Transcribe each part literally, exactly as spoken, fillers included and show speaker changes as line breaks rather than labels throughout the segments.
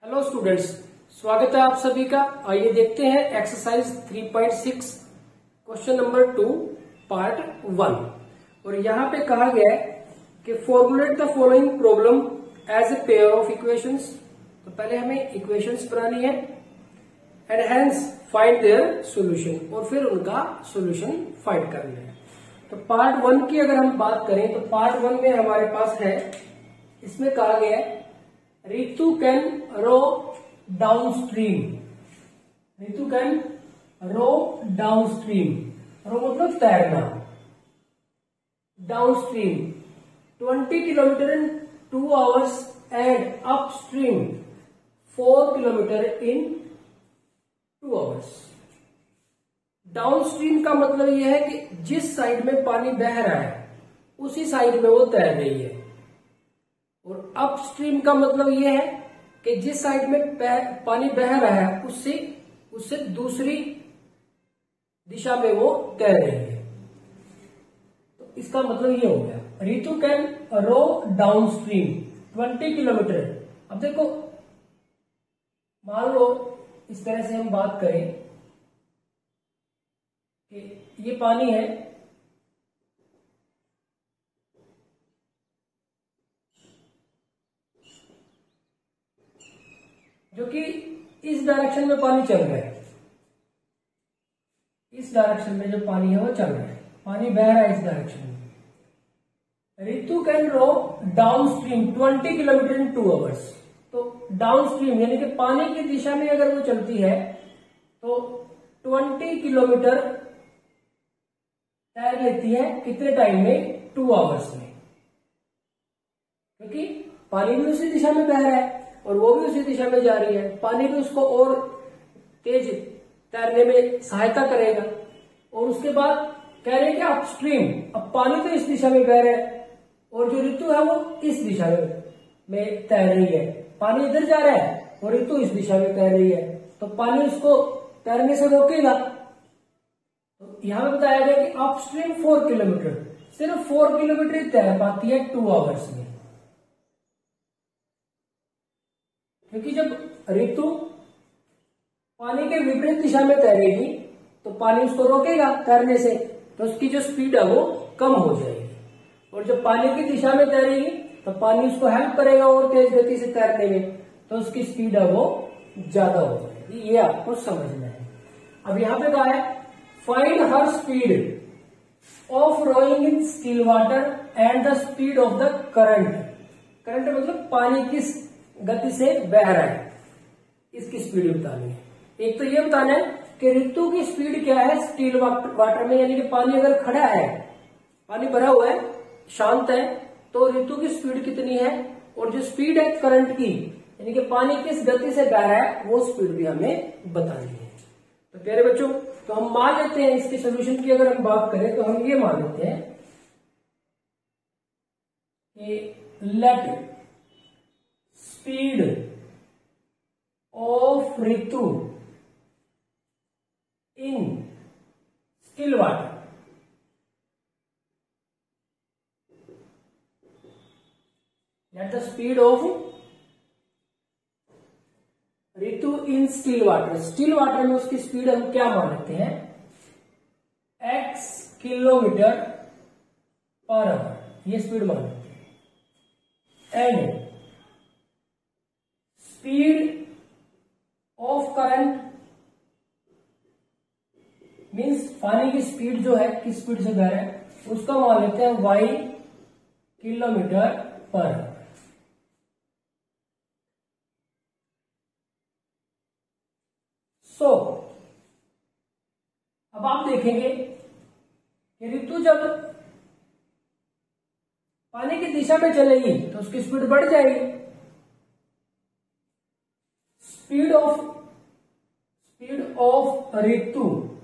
Hello students, स्वागत है आप सभी का। आइए देखते हैं exercise three point six question number two part one. और यहाँ पे कहा गया है कि formulate the following problem as a pair of equations. तो पहले हमें इक्वेशंस बनानी है and hence find their solution, और फिर उनका सॉल्यूशन फाइंड करना है। तो पार्ट वन की अगर हम बात करें तो पार्ट वन में हमारे पास है, इसमें कहा गया है Ritu can row down stream. Ritu can row down stream, row मतलब तैरना, down stream twenty kilometre in two hours and up stream four kilometre in two hours. Down stream का मतलब यह है कि जिस साइड में पानी बह रहा है उसी साइड में वो तैर रही है, और अपस्ट्रीम का मतलब यह है कि जिस साइड में पानी बह रहा है उससे उससे दूसरी दिशा में वो तैर रही है। तो इसका मतलब ये हो गया Ritu can row down stream twenty kilometre. अब देखो, मान लो इस तरह से हम बात करें कि ये पानी है, जो कि इस डायरेक्शन में पानी चल रहा है, इस डायरेक्शन में जो पानी है वो चल रहा है, पानी बह रहा है इस डायरेक्शन में। Ritu can row down stream twenty kilometre in two hours. तो डाउन स्ट्रीम यानी कि पानी की दिशा में अगर वो चलती है तो ट्वेंटी किलोमीटर तैर लेती है कितने टाइम में? टू आवर्स में, क्योंकि पानी भी उसी दिशा में बह रहा है और वो भी उसी दिशा में जा रही है। पानी भी उसको और तेज तैरने में सहायता करेगा। और उसके बाद कह रहे हैं कि अपस्ट्रीम, अब पानी तो इस दिशा में बह रहा है और जो ऋतु है वो इस दिशा में, में तैर रही है। पानी इधर जा रहा है और ऋतु इस दिशा में तैर रही है, तो पानी उसको तैरने से रोकेगा। तो यहां पे बताया गया कि अपस्ट्रीम फोर किलोमीटर, सिर्फ फोर किलोमीटर ही तैर पाती है टू आवर्स में, क्योंकि जब ऋतु पानी के विपरीत दिशा में तैरेगी तो पानी उसको रोकेगा तैरने से, तो उसकी जो स्पीड है वो कम हो जाएगी। और जब पानी की दिशा में तैरेगी तो पानी उसको हेल्प करेगा और तेज गति से तैरने में, तो उसकी स्पीड है वो ज्यादा हो जाएगी। ये आपको समझना है। अब यहां पे कहा है find her speed of rowing in still water and the speed of the current. Current मतलब पानी किस गति से बह रहा है, इसकी स्पीड बतानी है। एक तो ये बताना है कि ऋतु की स्पीड क्या है स्टिल वाटर में, यानी कि पानी अगर खड़ा है, पानी भरा हुआ है, शांत है, तो ऋतु की स्पीड कितनी है, और जो स्पीड है करंट की यानी कि पानी किस गति से बह रहा है वो स्पीड भी हमें बतानी है। तो प्यारे बच्चों, तो हम मान लेते हैं इसके सोल्यूशन की अगर हम बात करें तो हम ये मान लेते हैं कि let speed of Ritu in still water let the speed of Ritu in still water. Still water में उसकी स्पीड हम क्या मान लेते हैं? एक्स किलोमीटर पर आवर, ये स्पीड मान लेते हैं। And speed of current means पानी की स्पीड जो है, किस स्पीड से बह रहा है, उसका मान लेते हैं y kilometre per hour. So अब आप देखेंगे कि ऋतु जब पानी की दिशा में चलेगी तो उसकी स्पीड बढ़ जाएगी। Speed of speed of Ritu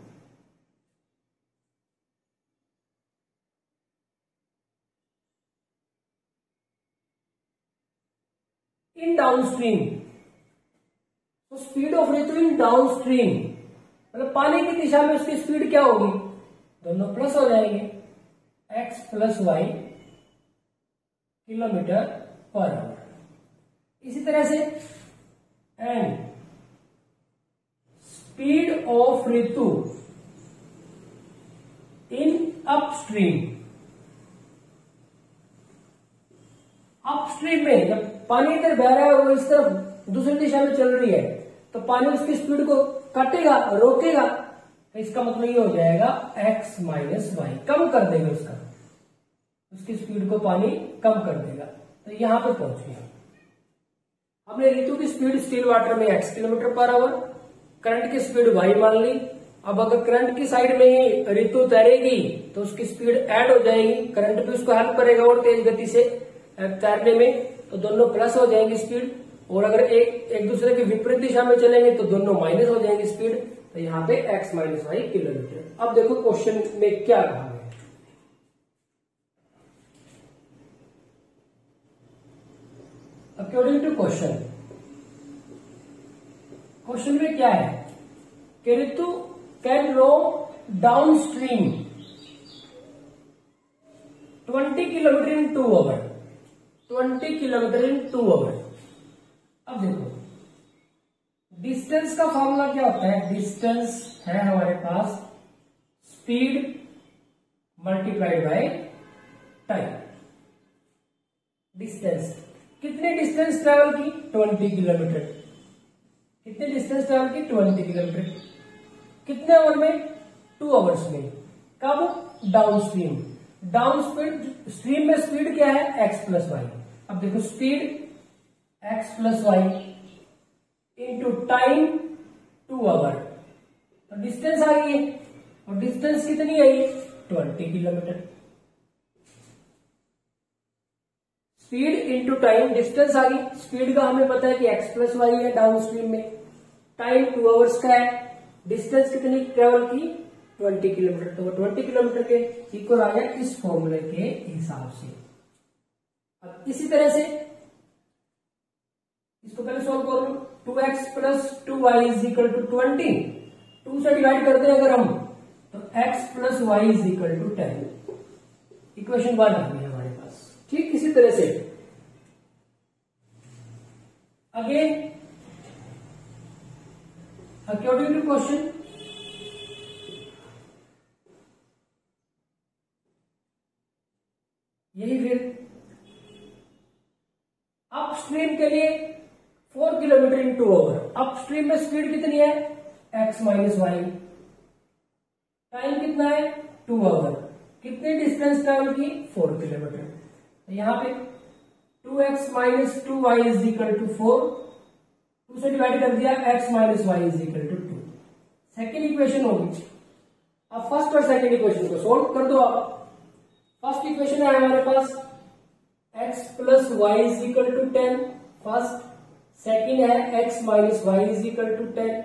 in downstream, तो speed of Ritu in downstream मतलब पानी की दिशा में उसकी स्पीड क्या होगी? दोनों प्लस हो जाएंगे, x plus y kilometre per hour. इसी तरह से and speed of Ritu in upstream. Upstream में जब पानी इधर बह रहा है वो इस तरफ दूसरी दिशा में चल रही है तो पानी उसकी स्पीड को काटेगा, रोकेगा, तो इसका मतलब ये हो जाएगा x माइनस वाई, कम कर देगा उसका, उसकी स्पीड को पानी कम कर देगा। तो यहां पे पहुंच गया। हमने ऋतु की स्पीड स्टिल वाटर में x kilometre per hour, current की स्पीड y मान ली। अब अगर करंट की साइड में ही ऋतु तैरेगी तो उसकी स्पीड ऐड हो जाएगी, करंट भी उसको हेल्प करेगा और तेज गति से तैरने में, तो दोनों प्लस हो जाएंगी स्पीड। और अगर एक एक दूसरे के विपरीत दिशा में चलेंगे तो दोनों माइनस हो जाएंगी स्पीड। तो यहाँ पे x माइनस वाई किलोमीटर। अब देखो क्वेश्चन में क्या कहा है। अकॉर्डिंग टू क्वेश्चन, क्वेश्चन में क्या है कि Ritu can row down stream twenty kilometre in two hour, twenty kilometre in two hour. अब देखो डिस्टेंस का फॉर्मूला क्या होता है, डिस्टेंस है हमारे पास speed multiplied by time. Distance, कितने डिस्टेंस ट्रेवल की, ट्वेंटी किलोमीटर। कितने डिस्टेंस ट्रेवल की, ट्वेंटी किलोमीटर। कितने आवर में, टू आवर्स में। कब, down stream. Down speed stream में स्पीड क्या है, एक्स प्लस वाई। अब देखो speed x plus y into time two hour, तो डिस्टेंस आ गई है। और डिस्टेंस कितनी आई, twenty kilometre. Speed into time, distance आ गई। स्पीड का हमें पता है कि एक्स प्लस वाई है डाउन स्ट्रीम में, टाइम टू आवर्स का है, डिस्टेंस कितनी ट्रेवल की, ट्वेंटी किलोमीटर। तो वो ट्वेंटी किलोमीटर के इक्वल आ गया इस फॉर्मूले के हिसाब से। अब इसी तरह से इसको पहले सॉल्व कर लो। Two x plus two y is equal to twenty, two से डिवाइड करते हैं अगर हम तो x plus y is equal to ten. Equation one आ गई हमारे पास। ठीक इसी तरह से अगेन अकॉर्डिंग टू क्वेश्चन, यही फिर अपस्ट्रीम के लिए four kilometre in two hour. Upstream में स्पीड कितनी है, x माइनस वाई। टाइम कितना है, टू आवर। कितनी डिस्टेंस ट्रेवल की, फोर किलोमीटर। तो यहां पे two x minus two y is equal to four, two से डिवाइड कर दिया, x minus y is equal to two. Second equation होगी। अब फर्स्ट और सेकेंड इक्वेशन को सोल्व कर दो आप। फर्स्ट इक्वेशन है हमारे पास x plus y is equal to ten, first. Second है x minus y is equal to ten.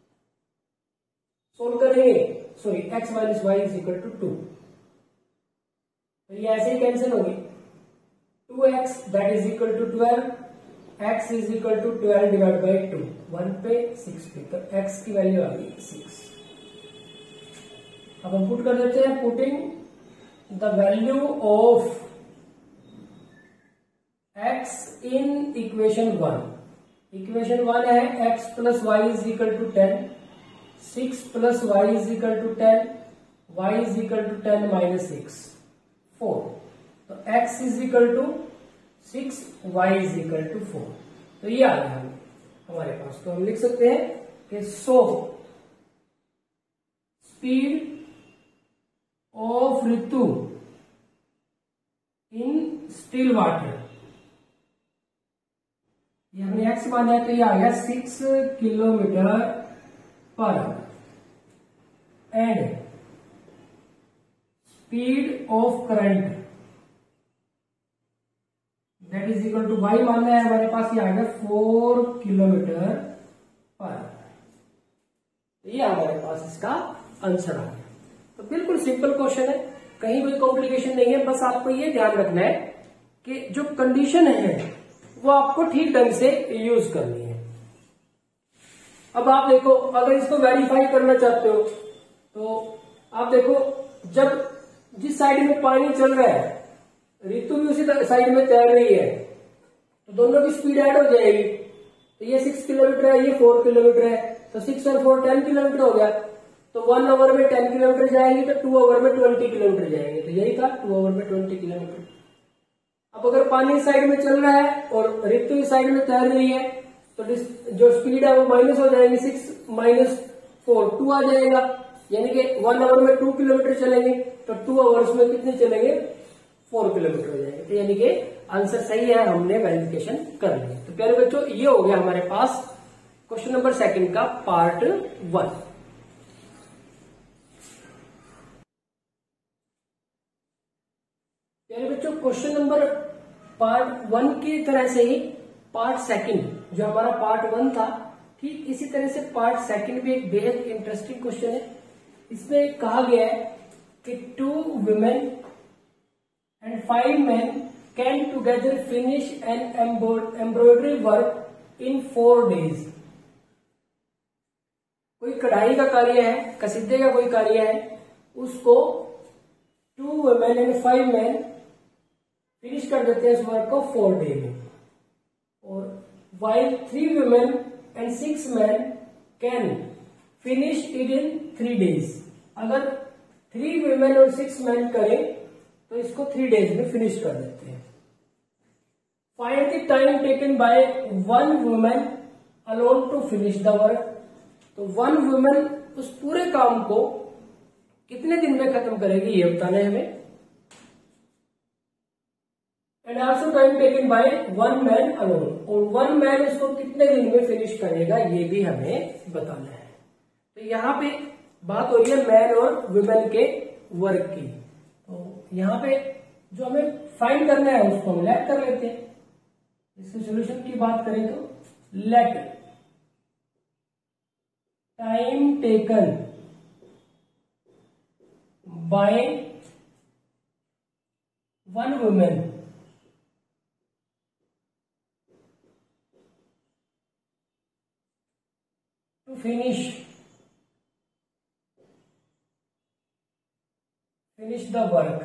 Solve करेंगे, sorry x minus y is equal to two, तो ये ऐसे ही कैंसिल होगी। Two x that is equal to twelve, x is equal to twelve divide by two, one पे six पे, तो x की वैल्यू आ गई सिक्स। अब हम पुट कर देते हैं, putting the value of x in equation one. Equation one है x plus y is equal to ten, six plus y is equal to ten, y is equal to ten minus six, four. तो x is equal to six, y is equal to four. तो ये आ गया हमारे पास। तो हम लिख सकते हैं कि so speed of Ritu in still water, ये हमने x माना है तो ये आ गया six kilometre per hour. And speed of current that is equal to y मानना है हमारे पास, ये आ गया फोर किलोमीटर पर आवर। ये हमारे पास इसका आंसर आ गया। तो बिल्कुल सिंपल क्वेश्चन है, कहीं कोई कॉम्प्लिकेशन नहीं है। बस आपको ये ध्यान रखना है कि जो कंडीशन है वो आपको ठीक ढंग से यूज करनी है। अब आप देखो, अगर इसको वेरीफाई करना चाहते हो तो आप देखो, जब जिस साइड में पानी चल रहा है ऋतु भी उसी साइड में तैर रही है, तो दोनों की स्पीड ऐड हो जाएगी। तो ये सिक्स किलोमीटर है, ये फोर किलोमीटर है, तो सिक्स और फोर टेन किलोमीटर हो गया। तो वन आवर में टेन किलोमीटर जाएंगे तो टू आवर में ट्वेंटी किलोमीटर जाएंगे, तो यही था टू आवर में ट्वेंटी किलोमीटर। अब अगर पानी साइड में चल रहा है और ऋतु इस साइड में तैर रही है तो जो स्पीड है वो माइनस हो जाएगी, सिक्स माइनस फोर टू आ जाएगा, यानी कि वन आवर में टू किलोमीटर चलेंगे तो टू आवर्स में कितने चलेंगे, फोर किलोमीटर हो जाएंगे। तो यानी कि आंसर सही है, हमने वेरिफिकेशन कर लिया। तो प्यारे बच्चों ये हो गया हमारे पास क्वेश्चन नंबर सेकंड का पार्ट वन। प्यारे बच्चों क्वेश्चन नंबर पार्ट वन की तरह से ही पार्ट सेकंड जो हमारा पार्ट वन था, ठीक इसी तरह से पार्ट सेकंड भी एक बेहद इंटरेस्टिंग क्वेश्चन है। इसमें कहा गया है कि two women and five man can together finish an embroidery work in four days. कोई कढ़ाई का कार्य है, कसीदे का कोई कार्य है, उसको two women and five man finish कर देते हैं इस वर्क को फोर डे में, और while three women and six man can finish it in three days. अगर थ्री वुमेन और सिक्स मैन करें तो इसको थ्री डेज में फिनिश कर देते हैं। Find the time taken by one women alone to finish the work. तो वन वुमेन उस पूरे काम को कितने दिन में खत्म करेगी ये बताना है हमें। And also time taken by one man alone, और वन मैन इसको कितने दिन में फिनिश करेगा ये भी हमें बताना है। तो यहाँ पे बात हो रही है मैन और वुमेन के वर्क की। तो यहाँ पे जो हमें फाइंड करना है उसको हम लेट कर लेते हैं। इसके सॉल्यूशन की बात करें तो let time taken by one women to finish finish the work,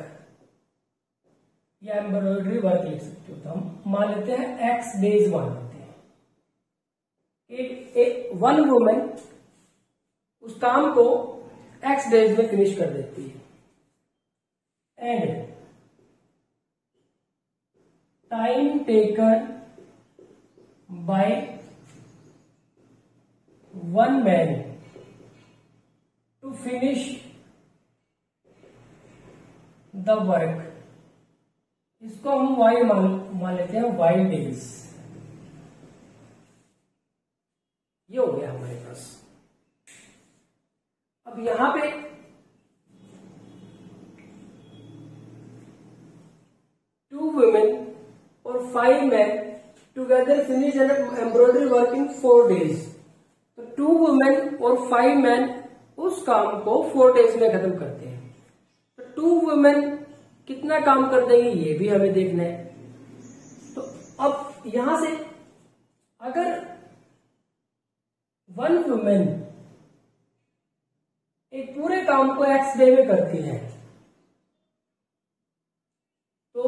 या एम्ब्रॉयडरी वर्क लिख सकते हो। तो हम मान लेते हैं एक्स डेज मान लेते हैं। एक, एक वन वुमेन उस काम को एक्स डेज में फिनिश कर देती है। And time taken by one man to finish the work, इसको हम वाई मान मान लेते हैं, वाई डेज। ये हो गया हमारे पास। अब यहां पे टू वुमेन और five man together finish an embroidery work in four days. तो टू वुमेन और फाइव मैन उस काम को फोर डेज में खत्म करते हैं। तो टू वुमेन कितना काम कर देंगे ये भी हमें देखना है। तो अब यहां से अगर वन वुमेन एक पूरे काम को एक्स डे में करती है तो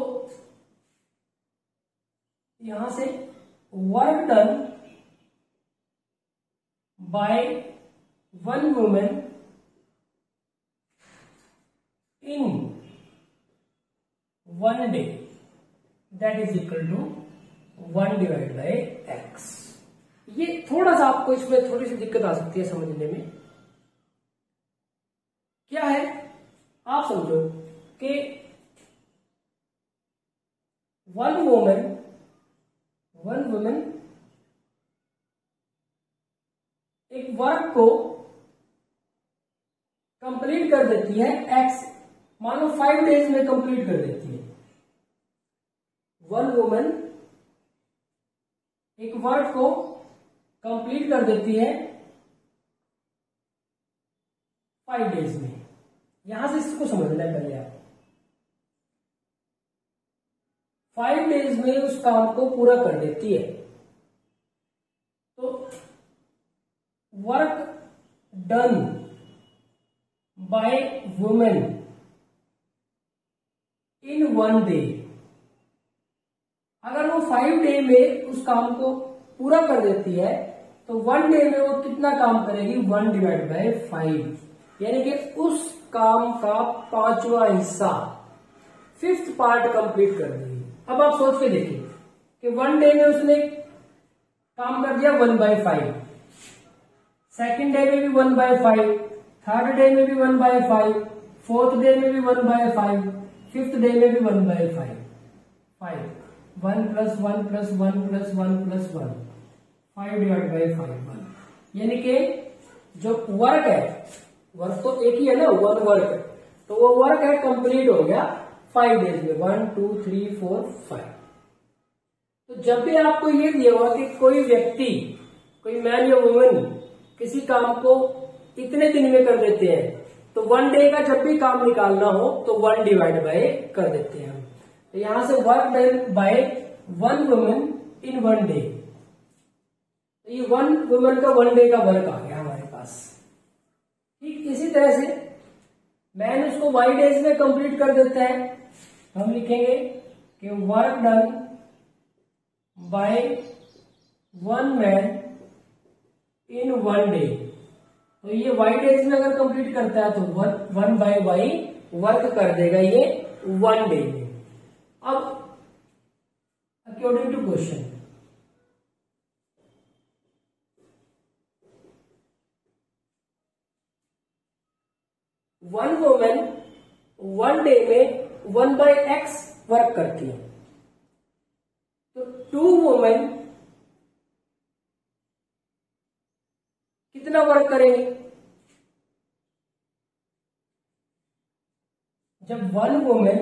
यहां से work done by one women in one day that is equal to one divide by x. ये थोड़ा सा आपको इसमें थोड़ी सी दिक्कत आ सकती है समझने में। क्या है, आप समझो कि वन वुमेन वन वुमेन एक वर्क को कंप्लीट कर देती है एक्स, मानो फाइव डेज में कंप्लीट कर देती है। वन वुमेन एक वर्क को कंप्लीट कर देती है फाइव डेज में। यहां से इसको समझना है पहले आप। फाइव डेज में उस काम को पूरा कर देती है। तो work done by woman in one day, अगर वो फाइव डे में उस काम को पूरा कर देती है तो वन डे में वो कितना काम करेगी, वन डिवाइड बाय फाइव, यानी कि उस काम का पांचवा हिस्सा, फिफ्थ पार्ट कंप्लीट कर देगी। अब आप सोच के देखिए कि वन डे में उसने काम कर दिया one by five, second day में भी one by five, third day में भी one by five, fourth day में भी one by five, fifth day में भी one by five, five, one plus one plus one plus one plus one, five divide by five, one, यानी कि जो work है, वर्क तो एक ही है ना, वन वर्क, तो वो वर्क है कंप्लीट हो गया फाइव डेज में, one two three four five. तो जब भी आपको ये दिया हुआ कि कोई व्यक्ति, कोई मैन या वुमेन किसी काम को इतने दिन में कर देते हैं, तो वन डे का जब भी काम निकालना हो तो वन डिवाइड बाय कर देते हैं हम। तो यहां से work done by one women in one day, तो ये वन वुमेन का वन डे का वर्क आ गया हमारे पास। ठीक इसी तरह से मैन उसको वाई डेज में कंप्लीट कर देता है, हम लिखेंगे कि work done by one man in one day. तो ये वाई डेज में अगर कंप्लीट करता है तो one one by Y work कर देगा ये वन डे में। अब according to question, one woman one day में वन बाय एक्स वर्क करती है, तो टू वुमेन कितना वर्क करेंगे? जब वन वुमेन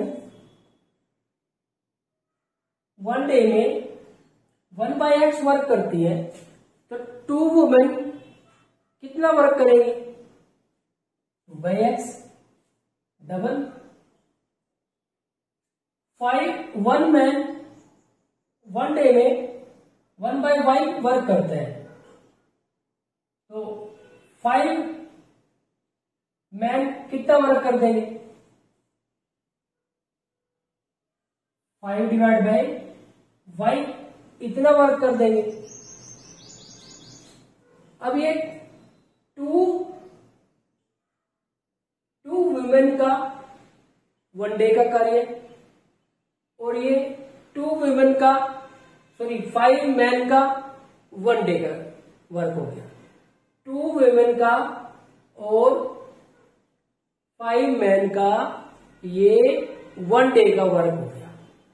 वन डे में वन बाय एक्स वर्क करती है तो टू वुमेन कितना वर्क करेंगे? By X double. Five one man one day में वन बाय वाई वर्क करता है, तो फाइव मैन कितना वर्क कर देंगे? फाइव डिवाइड बाय वाई इतना वर्क कर देंगे। अब ये टू टू वुमेन का वन डे का कार्य और ये टू वुमेन का सॉरी फाइव मैन का वन डे का वर्क हो गया। टू वुमेन का और फाइव मैन का ये वन डे का वर्क हो गया।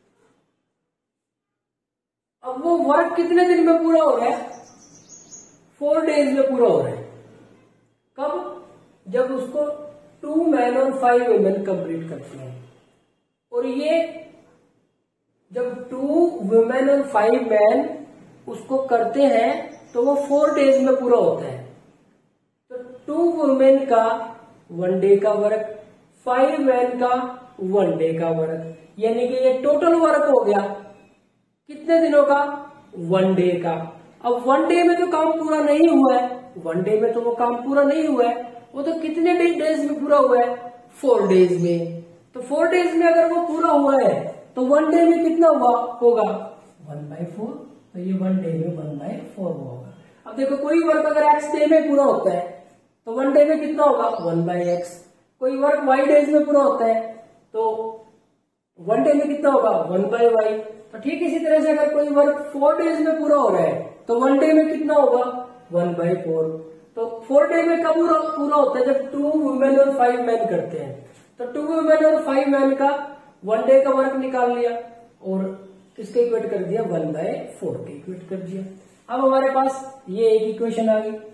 अब वो वर्क कितने दिन में पूरा हो रहा है? फोर डेज में पूरा हो रहा है। कब? जब उसको टू मैन और फाइव वुमेन कंप्लीट करते हैं, और ये जब टू वुमेन और फाइव मैन उसको करते हैं तो वो फोर डेज में पूरा होता है। तो टू वुमेन का वन डे का वर्क, फाइव मैन का वन डे का वर्क, यानी कि ये टोटल वर्क हो गया कितने दिनों का? वन डे का। अब वन डे में तो काम पूरा नहीं हुआ है, वन डे में तो वो काम पूरा नहीं हुआ है, वो तो कितने डेज में पूरा हुआ है? फोर डेज में। तो फोर डेज में अगर वो पूरा हुआ है तो वन डे में कितना हुआ होगा? One by four. तो ये वन डे में वन बाई फोर होगा। अब देखो कोई वर्क अगर एक्स डे में पूरा होता है तो वन डे में कितना होगा? One by X. कोई वर्क वाई डेज में पूरा होता है तो वन डे में कितना होगा? One by Y. तो ठीक इसी तरह से अगर कोई वर्क फोर डेज में पूरा हो रहा है तो वन डे में कितना होगा? One by four. तो फोर डे में कब पूरा पूरा होता है? जब टू वुमेन और फाइव मैन करते हैं। तो टू वुमेन और फाइव मैन का वन डे का वर्क निकाल लिया और किसके इक्वेट कर दिया? वन बाय फोर के इक्वेट कर दिया। अब हमारे पास ये एक इक्वेशन आ गई।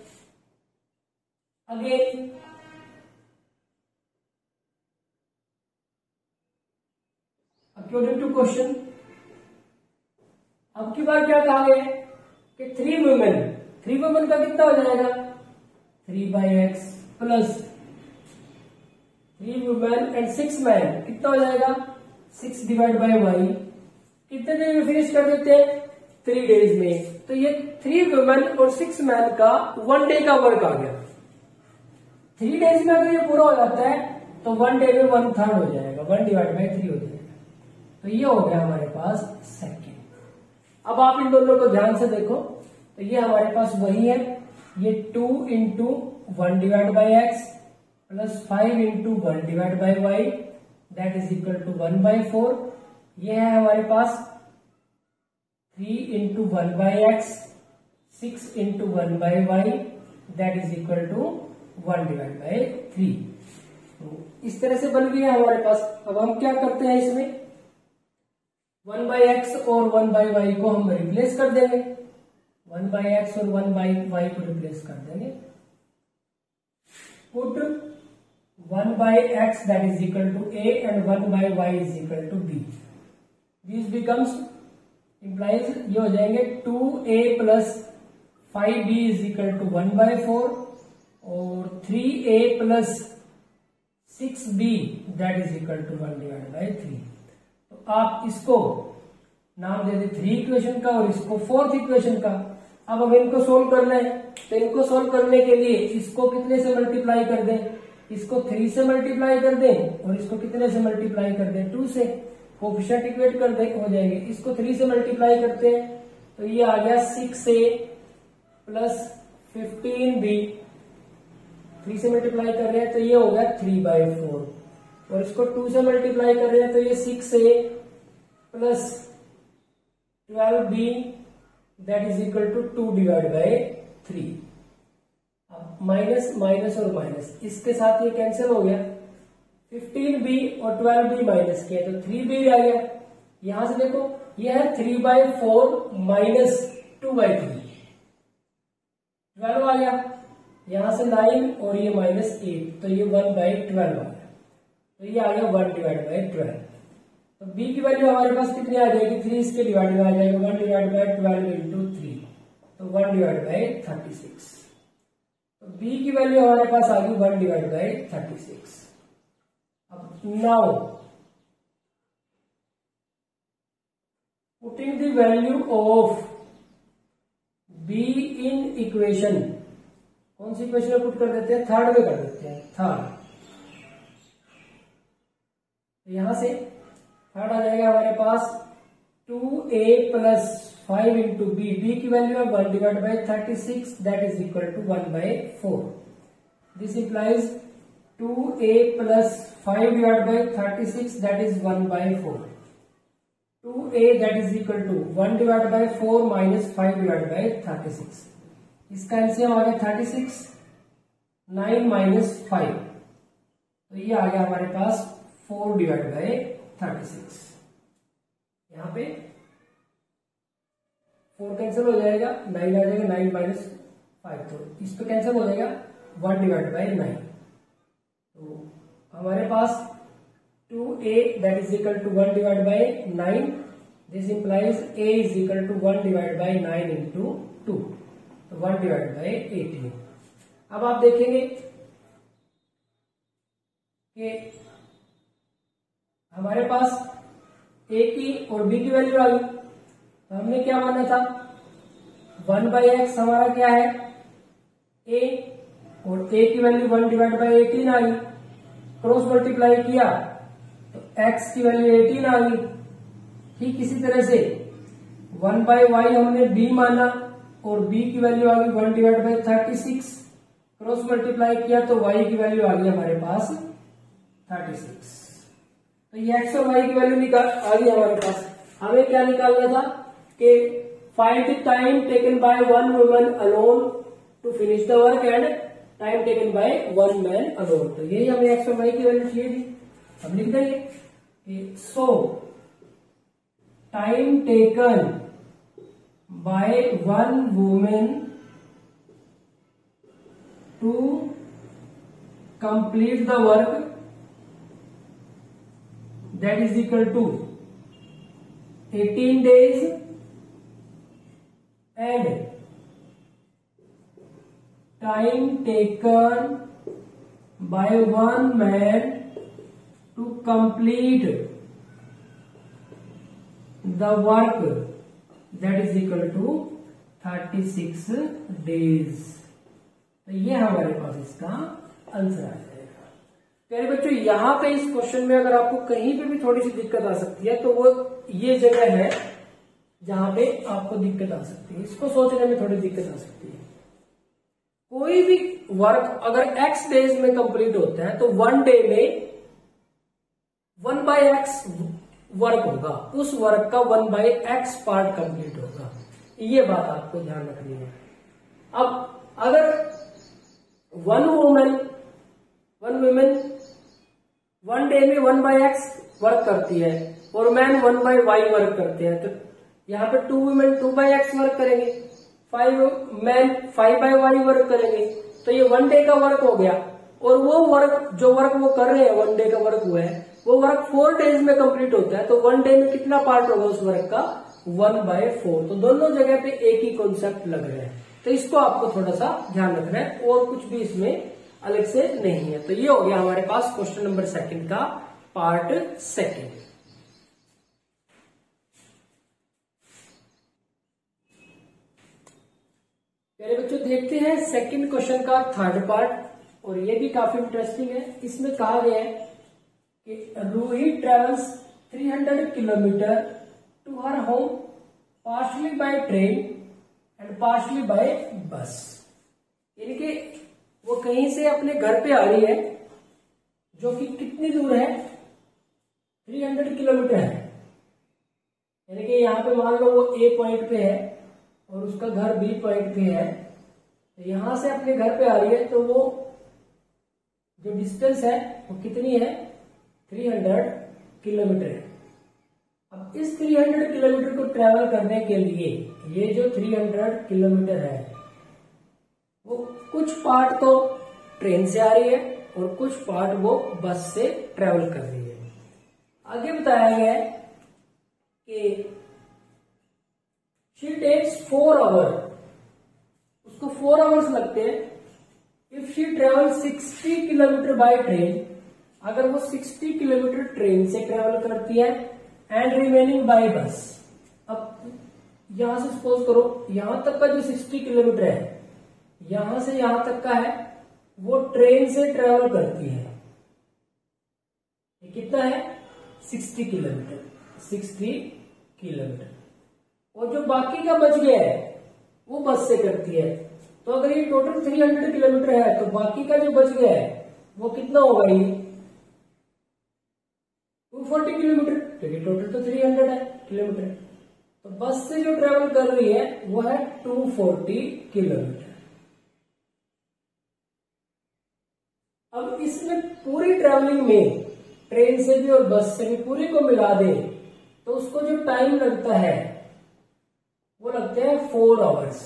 अगेन अकॉर्डिंग टू क्वेश्चन, अब की बार क्या कहा गया कि थ्री वुमेन थ्री वुमेन का कितना हो जाएगा? Three by x plus three women and six man कितना हो जाएगा? Six divide by Y. कितने दिन में फिनिश कर देते हैं? थ्री डेज में। तो ये थ्री वुमेन और सिक्स मैन का वन डे का वर्क आ गया। थ्री डेज में अगर ये पूरा हो जाता है तो वन डे में वन थर्ड हो जाएगा, वन डिवाइड बाई थ्री हो जाएगा। तो ये हो गया हमारे पास सेकेंड। अब आप इन दोनों को ध्यान से देखो, तो ये हमारे पास वही है, ये two into one divide by x plus five into one divide by Y that is equal to one by four. ये है हमारे पास three into one by X, six into one by Y that is equal to one divide by three. तो इस तरह से बन गया हमारे पास। अब हम क्या करते हैं, इसमें वन बाई एक्स और वन बाई वाई को हम रिप्लेस कर देंगे। वन बाई एक्स और वन बाई वाई को रिप्लेस कर देंगे। Put one by X that is equal to A and one by Y is equal to B. This becomes implies ये हो जाएंगे two A plus five B is equal to one by four और three A plus six B that is equal to one divide by three. तो आप इसको नाम दे दे three equation का और इसको फोर्थ इक्वेशन का। अब हम इनको सोल्व करना है, तो इनको सोल्व करने के लिए इसको कितने से मल्टीप्लाई कर दें, इसको थ्री से मल्टीप्लाई कर दें और इसको कितने से मल्टीप्लाई कर दें, टू से। कोफिशिएंट इक्वेट कर दे हो जाएंगे। इसको थ्री से मल्टीप्लाई करते हैं तो ये आ गया six A plus fifteen B. Three से मल्टीप्लाई कर रहे हैं तो ये हो गया थ्री बाई फोर और इसको टू से मल्टीप्लाई कर रहे हैं तो ये six A plus twelve B that is equal to two divide by three. अब माइनस माइनस और माइनस इसके साथ ये कैंसिल हो गया। फिफ्टीन बी और ट्वेल्व बी माइनस किया तो थ्री बी आ गया। यहां से देखो ये है three by four minus two by three, twelve आ गया। यहां से नाइन और ये माइनस एट तो ये वन बाई ट्वेल्व आ गया। तो ये आ गया वन डिवाइड बाई ट्वेल्व। तो b की वैल्यू हमारे पास कितनी आ जाएगी, थ्री इसके डिवाइड में आ जाएगा, one divide by twelve into three तो one divide by thirty six. तो b की वैल्यू हमारे पास आ गई one divide by thirty six. अब now putting the value of b in equation, कौन सी इक्वेशन में पुट कर देते हैं, थर्ड में कर देते हैं, थर्ड। यहां से थर्ड आ जाएगा हमारे पास two A plus five into B. B की वैल्यू है one divide by thirty six that is equal to one by four. This implies two A plus five divide by thirty six that is one by four. Two A that is equal to one divide by four minus five divide by thirty six. इसका LCM आ गया thirty six, nine minus five तो ये आ गया हमारे पास four divide by thirty six. यहां पे फोर कैंसिल हो जाएगा, नाइन आ जाएगा, नाइन माइनस फाइव तो इस पे कैंसिल हो जाएगा वन डिवाइड बाई नाइन। तो हमारे पास two A that is equal to one divide by nine. This implies A is equal to one divide by nine into two तो वन डिवाइड बाई एटीन। अब आप देखेंगे कि हमारे पास a की और b की वैल्यू आ गई। तो हमने क्या माना था, वन बाई एक्स हमारा क्या है a और a की value one divide by eighteen आ गई। क्रॉस मल्टीप्लाई किया तो x की वैल्यू एटीन आ गई। ठीक इसी तरह से वन बाई वाई हमने b माना और b की वैल्यू आ गई one divide by thirty six. Cross multiply किया तो y की वैल्यू आ गई हमारे पास थर्टी सिक्स। तो ये x और y की वैल्यू निकाल आ गई हमारे पास। हमें क्या निकालना था कि find the time taken by one woman alone to finish the work and time taken by one man alone. तो यही हमें x और y की वैल्यू चाहिए थी। हम लिख देंगे कि so time taken by one women to complete the work that is equal to eighteen days and time taken by one man to complete the work that is equal to thirty-six days। तो ये हमारे पास इसका answer आ जाएगा। प्यारे बच्चों, यहाँ पे इस क्वेश्चन में अगर आपको कहीं पे भी थोड़ी सी दिक्कत आ सकती है तो वो ये जगह है जहां पे आपको दिक्कत आ सकती है, इसको सोचने में थोड़ी दिक्कत आ सकती है। कोई भी वर्क अगर एक्स डेज में कंप्लीट होता है तो वन डे में वन बाय एक्स वर्क होगा, उस वर्क का one by X part complete होगा। ये बात आपको ध्यान रखनी है। अब अगर one woman one woman one day में वन बाय एक्स वर्क करती है और man one by Y work करते हैं, तो यहाँ पे two women two by X work करेंगे, five man five by Y work करेंगे, तो ये वन डे का वर्क हो गया। और वो वर्क जो वर्क वो कर रहे हैं, वन डे का वर्क हुआ है, वो वर्क फोर डेज में कंप्लीट होता है, तो वन डे में कितना पार्ट होगा उस वर्क का, वन बाय फोर। तो दोनों जगह पे एक ही कॉन्सेप्ट लग रहा है, तो इसको आपको थोड़ा सा ध्यान रखना है, और कुछ भी इसमें अलग से नहीं है। तो ये हो गया हमारे पास क्वेश्चन नंबर सेकंड का पार्ट सेकंड। मेरे बच्चों देखते हैं सेकंड क्वेश्चन का थर्ड पार्ट, और ये भी काफी इंटरेस्टिंग है। इसमें कहा गया है कि Ruhi travels three hundred kilometre to her home partially by train and partially by bus. यानी कि वो कहीं से अपने घर पे आ रही है, जो कि कितनी दूर है, तीन सौ किलोमीटर है। यानी कि यहाँ पे मान लो वो ए पॉइंट पे है और उसका घर बी पॉइंट पे है, तो यहां से अपने घर पे आ रही है, तो वो जो डिस्टेंस है वो कितनी है, तीन सौ किलोमीटर है। अब इस तीन सौ किलोमीटर को ट्रेवल करने के लिए ये जो तीन सौ किलोमीटर है वो कुछ पार्ट तो ट्रेन से आ रही है और कुछ पार्ट वो बस से ट्रेवल कर रही है। आगे बताया गया है कि शी टेक्स फोर आवर, उसको फोर आवर्स लगते हैं। If she travel sixty kilometre by train, अगर वो सिक्सटी किलोमीटर ट्रेन से ट्रेवल करती है, एंड रिमेनिंग बाय बस। अब यहां से सपोज करो यहां तक का जो सिक्सटी किलोमीटर है, यहां से यहां तक का है, वो ट्रेन से ट्रेवल करती है। ये कितना है, सिक्सटी किलोमीटर, सिक्सटी किलोमीटर। और जो बाकी का बच गया है वो बस से करती है। तो अगर ये टोटल तीन सौ किलोमीटर है, तो बाकी का जो बच गया है वो कितना होगा, ये दो सौ चालीस किलोमीटर, क्योंकि टोटल तो तीन सौ है किलोमीटर। तो बस से जो ट्रेवल कर रही है वो है दो सौ चालीस किलोमीटर। अब इसमें पूरी ट्रेवलिंग में ट्रेन से भी और बस से भी पूरी को मिला दे तो उसको जो टाइम लगता है वो लगते हैं फोर आवर्स।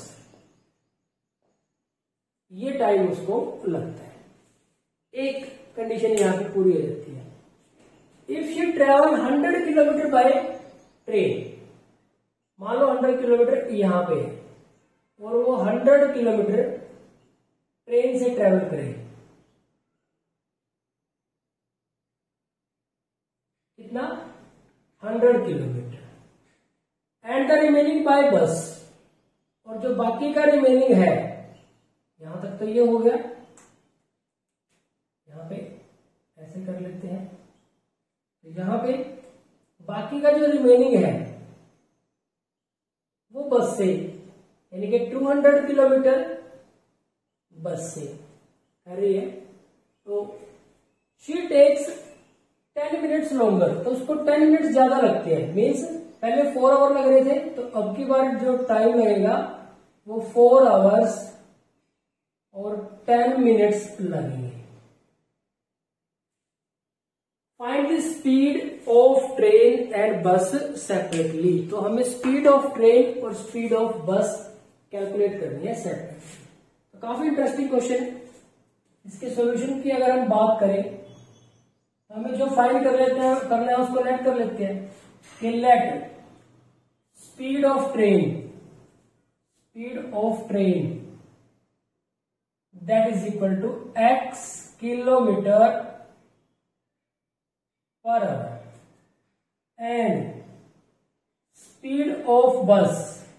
ये टाइम उसको लगता है। एक कंडीशन यहां पे पूरी हो जाती है। If she travel hundred kilometre by train, मान लो हंड्रेड किलोमीटर यहां पे है और वो हंड्रेड किलोमीटर ट्रेन से ट्रेवल करे, कितना, hundred kilometre, and the remaining by bus. और जो बाकी का रिमेनिंग है, यहां तक तो ये हो गया, यहां पे ऐसे कर लेते हैं, तो यहां पे बाकी का जो रिमेनिंग है वो बस से, यानी कि दो सौ किलोमीटर बस से कर रही है। तो she takes ten minutes longer, तो उसको टेन मिनट्स ज्यादा लगते हैं। मीन्स पहले फोर आवर लग रहे थे, तो अब की बार जो टाइम लगेगा वो फोर आवर्स और टेन मिनट्स लगेंगे। Find the speed of train and bus separately. तो हमें स्पीड ऑफ ट्रेन और स्पीड ऑफ बस कैलकुलेट करनी है सेपरेट। तो काफी इंटरेस्टिंग क्वेश्चन। इसके सॉल्यूशन की अगर हम बात करें, हमें जो फाइंड कर लेते हैं करना है उसको लेट कर लेते हैं कि let speed of train speed of train that is equal to X kilometre per hour and speed of bus,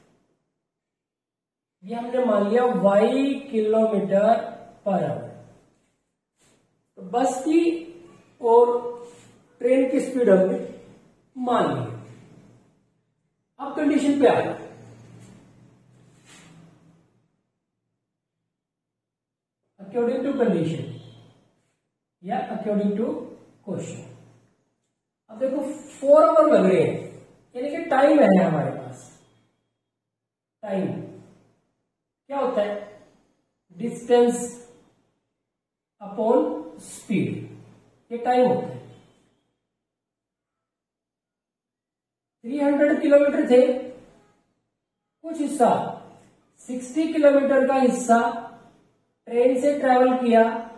ये हमने मान लिया वाई किलोमीटर पर आवर। तो बस की और ट्रेन की स्पीड हमने मान ली। अब कंडीशन पे आ गया, अकॉर्डिंग टू कंडीशन या अकॉर्डिंग टू क्वेश्चन। अब देखो फोर आवर लग रहे हैं, यानी कि टाइम है हमारे पास। टाइम क्या होता है? डिस्टेंस अपॉन स्पीड, ये टाइम होता है। तीन सौ किलोमीटर थे, कुछ हिस्सा साठ किलोमीटर का हिस्सा ट्रेन से ट्रेवल किया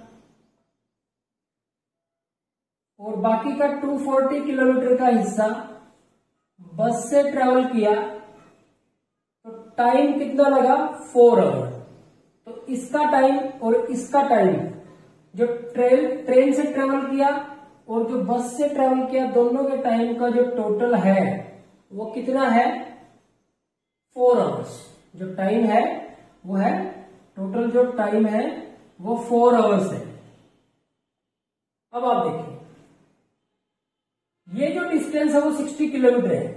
और बाकी का दो सौ चालीस किलोमीटर का हिस्सा बस से ट्रेवल किया, तो टाइम कितना लगा? Four hour. तो इसका टाइम और इसका टाइम, जो ट्रेन ट्रेन से ट्रेवल किया और जो बस से ट्रेवल किया, दोनों के टाइम का जो टोटल है वो कितना है? Four hours. जो टाइम है वो है, टोटल जो टाइम है वो फोर आवर्स है। अब आप देखिए, ये जो डिस्टेंस है वो साठ किलोमीटर है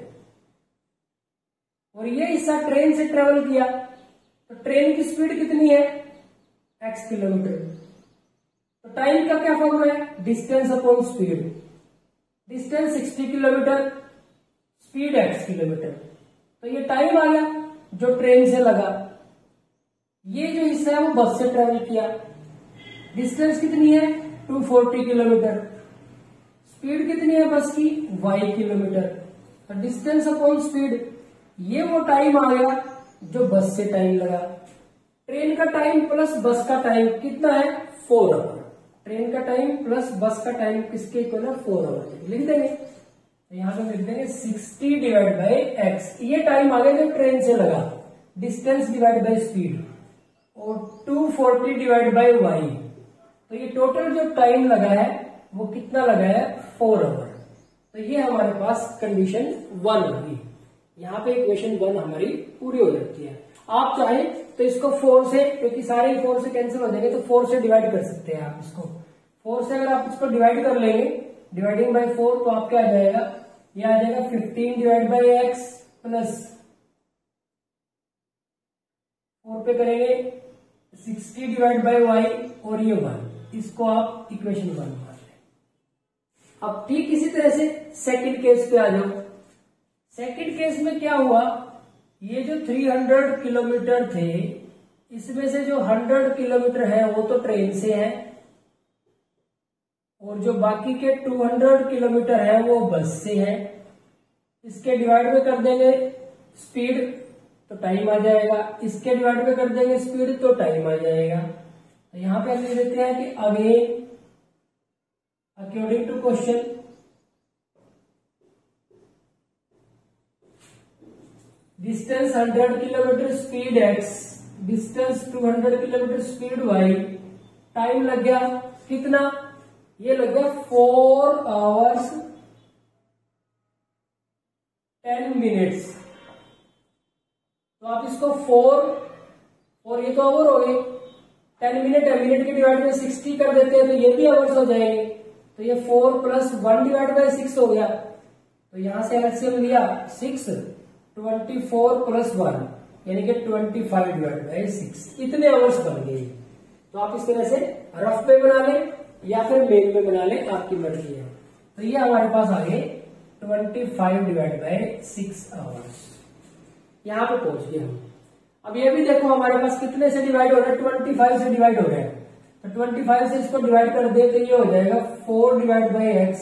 और ये हिस्सा ट्रेन से ट्रेवल किया, तो ट्रेन की स्पीड कितनी है? X kilometre. तो टाइम का क्या फॉर्मूला है? Distance upon speed. डिस्टेंस साठ किलोमीटर, स्पीड एक्स किलोमीटर। तो ये टाइम आ गया जो ट्रेन से लगा। ये जो हिस्सा है वो बस से ट्रेवल किया, डिस्टेंस कितनी है? दो सौ चालीस किलोमीटर। स्पीड कितनी है बस की? Y kilometre. तो डिस्टेंस अपॉन स्पीड, ये वो टाइम आ गया जो बस से टाइम लगा। ट्रेन का टाइम प्लस बस का टाइम कितना है? Four hour. ट्रेन का टाइम प्लस बस का टाइम किसके इक्वल है? Four hour. लिख देंगे, तो यहां पे लिख देंगे साठ डिवाइड बाई एक्स। ये टाइम आ गया जो ट्रेन से लगा, डिस्टेंस डिवाइड बाई स्पीड, और दो सौ चालीस डिवाइड बाई वाई। तो ये टोटल जो टाइम लगा है वो कितना लगा है? Four hour. तो ये हमारे पास कंडीशन वन होगी। यहाँ पे इक्वेशन वन हमारी पूरी हो जाती है। आप चाहें तो इसको फोर से, क्योंकि सारे ही फोर से कैंसिल हो जाएंगे, तो फोर से डिवाइड कर सकते हैं आप इसको। फोर से अगर आप इसको डिवाइड कर लेंगे, डिवाइडिंग बाई फोर, तो आपका आ जाएगा, ये आ जाएगा fifteen divide by x plus four पे करेंगे साठ डिवाइड बाई वाई, और ये वन। इसको आप इक्वेशन वन मान लें। अब ठीक इसी तरह से सेकंड केस पे आ जाओ। सेकंड केस में क्या हुआ? ये जो तीन सौ किलोमीटर थे, इसमें से जो सौ किलोमीटर है वो तो ट्रेन से है, और जो बाकी के दो सौ किलोमीटर है वो बस से है। इसके डिवाइड में कर देंगे स्पीड, तो टाइम आ जाएगा। इसके डिवाइड में कर देंगे स्पीड, तो टाइम आ जाएगा। तो यहां पे हम लिख देते हैं कि again according to question, distance hundred kilometre, speed x, distance two hundred kilometre, speed y. Time लग गया कितना? ये लग गया फोर आवर्स टेन मिनट्स। तो आप इसको फोर और ये तो आवर हो गए, टेन मिनट है, मिनट के डिवाइड में सिक्सटी कर देते हैं तो ये भी आवर्स हो जाएंगे। तो ये four plus one divide by six हो गया। तो यहां से एलसीएम लिया six, twenty four plus one यानी कि twenty five divide by six, इतने आवर्स बन गए। तो आप इस तरह से रफ पे बना लें या फिर मेन में बना लें, आपकी मर्जी है। तो ये हमारे पास आ गए twenty five divide by six hours. यहां पे पहुंच गए हम। अब ये भी देखो हमारे पास कितने से डिवाइड हो रहा है? ट्वेंटी फाइव से डिवाइड हो रहा है। तो ट्वेंटी फाइव से इसको डिवाइड कर दे तो ये हो जाएगा फोर डिवाइड बाई एक्स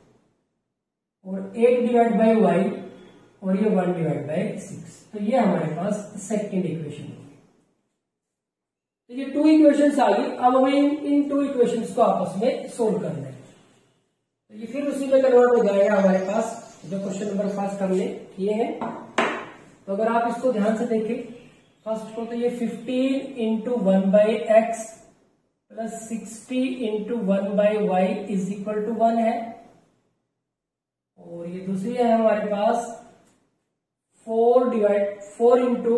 और एट डिवाइड बाई वाई और ये वन डिवाइड बाई सिक्स। तो ये हमारे पास सेकेंड इक्वेशन होगी। तो ये टू इक्वेशंस आ गई। अब हमें इन, इन टू इक्वेशंस को आपस में सोल्व करना है। तो ये फिर उसी में कन्वर्ट हो जाएगा हमारे पास जो क्वेश्चन नंबर फर्स्ट हमने किए हैं। तो अगर आप इसको ध्यान से देखें फर्स्ट को, तो ये fifteen into one by x plus sixty into one by Y is equal to one है। और ये दूसरी है हमारे पास four divide four into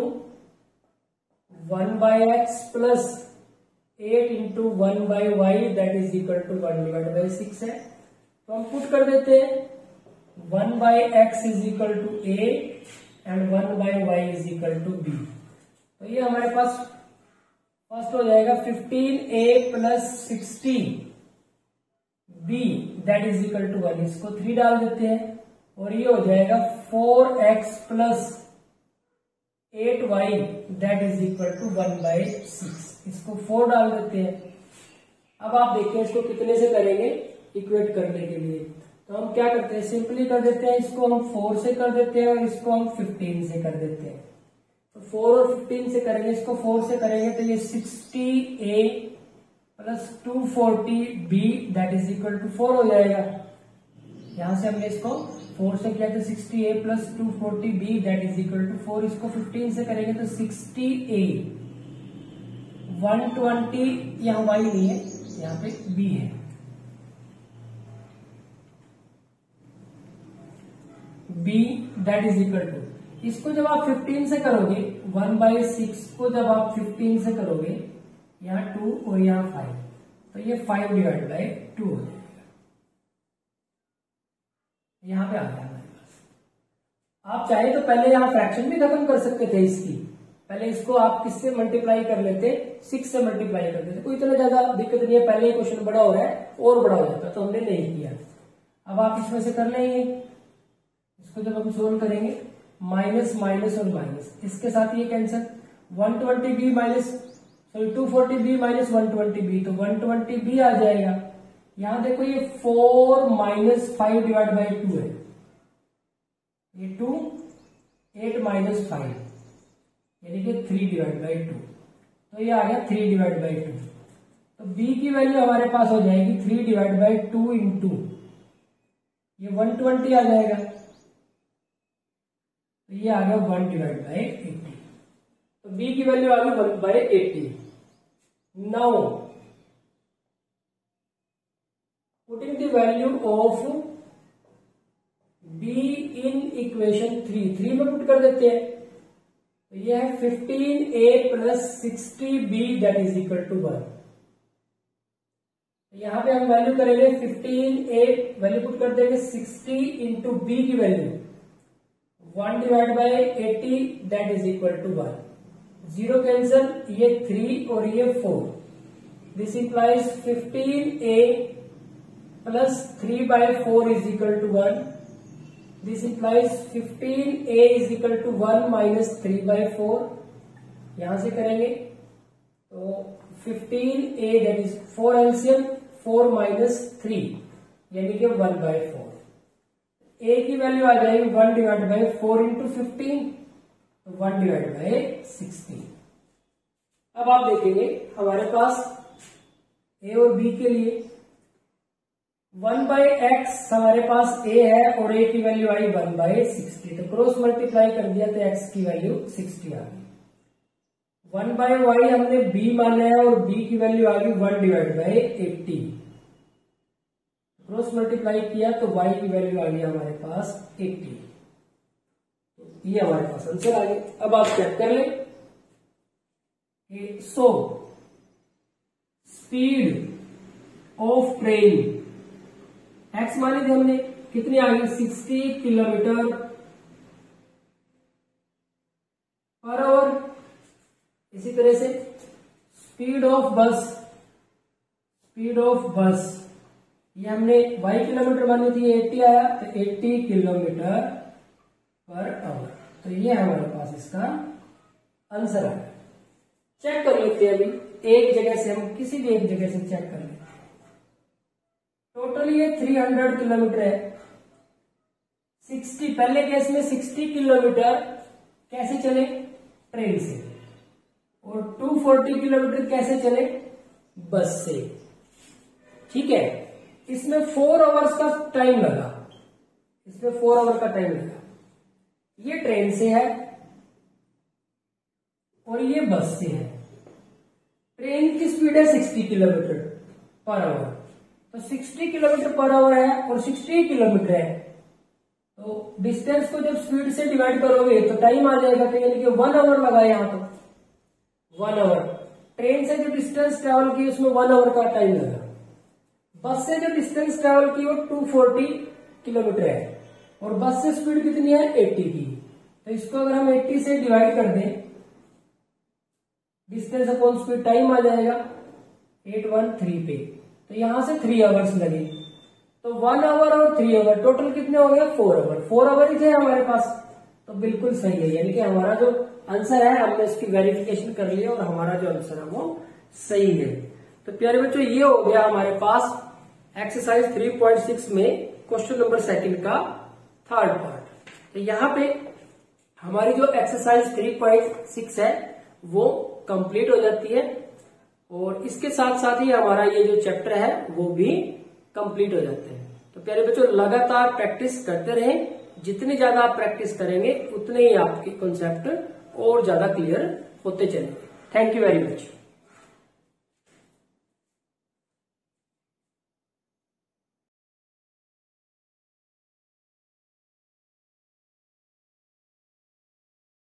one by x plus eight into one by Y that is equal to one divide by six है। तो हम पुट कर देते हैं one by x is equal to A and one by Y is equal to b. तो ये हमारे पास फर्स्ट हो जाएगा fifteen a plus sixty b that is equal to one. इसको थ्री डाल देते हैं और ये हो जाएगा four x plus eight y that is equal to one by six. इसको फोर डाल देते हैं। अब आप देखिए इसको कितने से करेंगे इक्वेट करने के लिए। तो हम क्या करते हैं, सिंपली कर देते हैं, इसको हम फोर से कर देते हैं और इसको हम फिफ्टीन से कर देते हैं। तो फोर और फिफ्टीन से करेंगे, इसको फोर से करेंगे तो ये sixty a plus two forty b that is equal to four हो जाएगा। यहां से हमने इसको फोर से किया तो sixty a plus two forty b that is equal to four. इसको फिफ्टीन से करेंगे तो सिक्सटी ए वन ट्वेंटी, यहाँ वाई नहीं है, यहाँ पे बी है, b that is equal to, इसको जब आप फिफ्टीन से करोगे वन बाई सिक्स को जब आप फिफ्टीन से करोगे, यहाँ टू और यहाँ फाइव, तो ये फाइव डिवाइड बाई टू हो जाएगा। यहां पे आ गया हमारे पास। आप चाहे तो पहले यहां फ्रैक्शन भी खत्म कर सकते थे इसकी, पहले इसको आप किससे मल्टीप्लाई कर लेते, सिक्स से मल्टीप्लाई कर देते, कोई इतना ज्यादा दिक्कत नहीं है। पहले ही क्वेश्चन बड़ा हो रहा है और बड़ा हो जाता, तो हमने नहीं किया। अब आप इसमें से कर लेंगे, इसको जब हम सोल्व करेंगे माइनस माइनस और माइनस, इसके साथ ये cancel, one twenty b minus sorry two forty b minus one twenty b, तो वन ट्वेंटी बी आ जाएगा। यहां देखो ये four minus five divide by two है, ये टू, एट माइनस फाइव यानी कि थ्री डिवाइड बाई टू, तो ये आ गया थ्री डिवाइड बाई टू। तो b की वैल्यू हमारे पास हो जाएगी three divide by two into ये वन ट्वेंटी आ जाएगा, तो ये आ गया वन डिवाइड बाई एट्टी। तो b की वैल्यू आ गई one by eighty. Now putting the value of b in equation three, three में पुट कर देते हैं, तो ये है fifteen a plus sixty b that is equal to one. यहां पे हम वैल्यू करेंगे फिफ्टीन ए, वैल्यू पुट कर देंगे सिक्सटी इंटू बी की value one divide by eighty that is equal to one. Zero cancel, ये थ्री और ये four, this implies fifteen a plus three by four is equal to one. This implies fifteen a is equal to one minus three by four. यहां से करेंगे तो fifteen a that is four LCM, four minus three यानी कि one by four. ए की value आ जाएगी one divide by four into fifteen, तो वन डिवाइड बाई सिक्सटीन। अब आप देखेंगे हमारे पास ए और बी के लिए वन बाई एक्स हमारे पास ए है और ए की वैल्यू आई वन बाई सिक्सटी, तो क्रॉस मल्टीप्लाई कर दिया तो एक्स की वैल्यू सिक्सटी आ गई। वन बाई वाई हमने बी माना है और बी की वैल्यू आ गई one divide by eighty, cross multiply किया तो वाई की वैल्यू आ गई हमारे पास एट्टी। तो ये हमारे पास आंसर आ गया। अब आप चेक कर ले, so speed of train x माने थे हमने, कितनी आ गई सिक्सटी किलोमीटर पर आवर। इसी तरह से speed of bus, speed of bus ये हमने वाई किलोमीटर मानी थी, एट्टी आया तो एट्टी किलोमीटर पर आवर। तो ये हमारे पास इसका आंसर आया। चेक कर लेते हैं अभी एक जगह से, हम किसी भी एक जगह से चेक कर लेते हैं। टोटल ये थ्री हंड्रेड किलोमीटर है, सिक्सटी पहले केस में सिक्सटी किलोमीटर कैसे चले, ट्रेन से, और टू फोर्टी किलोमीटर कैसे चले, बस से। ठीक है, इसमें फोर आवर्स का टाइम लगा, इसमें फोर आवर का टाइम लगा। ये ट्रेन से है और ये बस से है। ट्रेन की स्पीड है सिक्सटी किलोमीटर पर आवर, तो सिक्सटी किलोमीटर पर आवर है और सिक्सटी किलोमीटर है, तो डिस्टेंस को जब स्पीड से डिवाइड करोगे तो टाइम आ जाएगा, तो यानी कि वन आवर लगा यहां पर, वन आवर। ट्रेन से जो डिस्टेंस ट्रेवल की उसमें वन आवर का टाइम लगा। बस से जो डिस्टेंस ट्रेवल की वो टू फोर्टी किलोमीटर है और बस से स्पीड कितनी है एट्टी की, तो इसको अगर हम अस्सी से डिवाइड कर दें, डिस्टेंस अपॉन स्पीड टाइम आ जाएगा एट वन थ्री पे, तो यहां से थ्री आवर्स लगे, तो वन आवर और थ्री आवर टोटल कितने हो गए, फोर आवर। फोर आवर ही थे हमारे पास, तो बिल्कुल सही है, यानी कि हमारा जो आंसर है हमने इसकी वेरिफिकेशन कर लिया और हमारा जो आंसर है वो सही है। तो प्यारे बच्चों, ये हो गया हमारे पास एक्सरसाइज थ्री पॉइंट सिक्स में क्वेश्चन नंबर सेकंड का थर्ड पार्ट। तो यहाँ पे हमारी जो एक्सरसाइज थ्री पॉइंट सिक्स है वो कंप्लीट हो जाती है और इसके साथ साथ ही हमारा ये जो चैप्टर है वो भी कंप्लीट हो जाते हैं। तो प्यारे बच्चों, लगातार प्रैक्टिस करते रहें, जितनी ज्यादा आप प्रैक्टिस करेंगे उतने ही आपके कॉन्सेप्ट और ज्यादा क्लियर होते चलेंगे। Thank you very much.